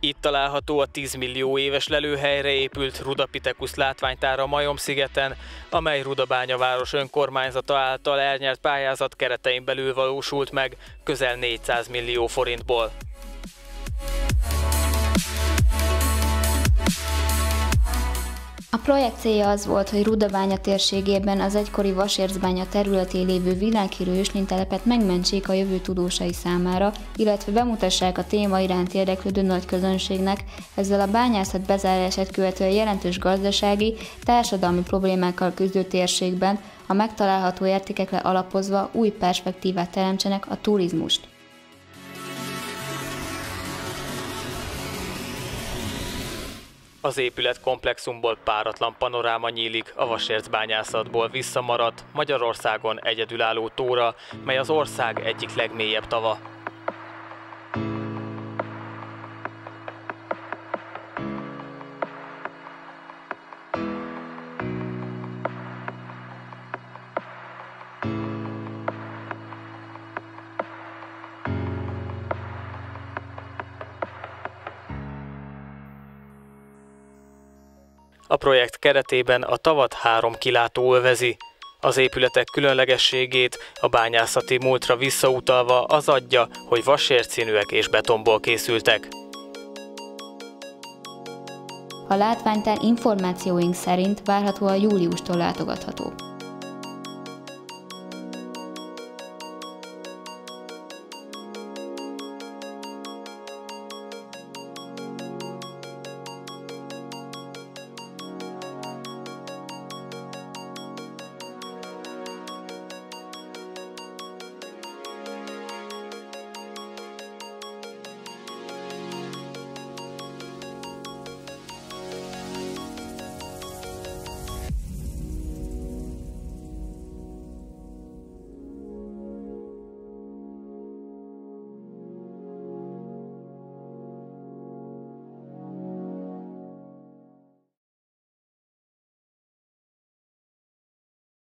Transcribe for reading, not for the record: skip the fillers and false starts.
Itt található a 10 millió éves lelőhelyre épült Rudapithecus látványtár a Majom-szigeten, amely Rudabánya város önkormányzata által elnyert pályázat keretein belül valósult meg közel 400 millió forintból. A projekt célja az volt, hogy Rudabánya térségében az egykori Vasércbánya területén lévő világhírű őslénytelepet megmentsék a jövő tudósai számára, illetve bemutassák a téma iránt érdeklődő nagy közönségnek, ezzel a bányászat bezárását követően jelentős gazdasági, társadalmi problémákkal küzdő térségben a megtalálható értékekre alapozva új perspektívát teremtsenek a turizmust. Az épületkomplexumból páratlan panoráma nyílik a vasércbányászatból visszamaradt, Magyarországon egyedülálló tóra, mely az ország egyik legmélyebb tava. A projekt keretében a tavat 3 kilátó övezi. Az épületek különlegességét a bányászati múltra visszautalva az adja, hogy vasércszínűek és betonból készültek. A látványtár információink szerint várhatóan júliustól látogatható.